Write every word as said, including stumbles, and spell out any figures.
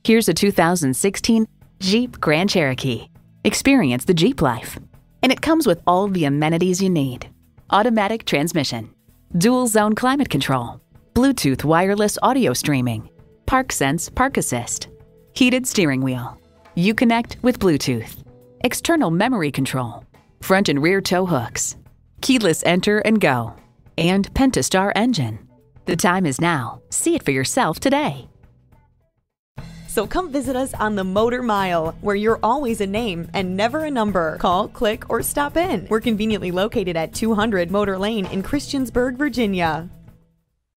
Here's a two thousand sixteen Jeep Grand Cherokee. Experience the Jeep life. And it comes with all the amenities you need. Automatic transmission, dual zone climate control, Bluetooth wireless audio streaming, ParkSense Park Assist, heated steering wheel, Uconnect with Bluetooth, external memory control, front and rear tow hooks, keyless enter and go, and Pentastar engine. The time is now. See it for yourself today. So come visit us on the Motor Mile, where you're always a name and never a number. Call, click, or stop in. We're conveniently located at two hundred Motor Lane in Christiansburg, Virginia.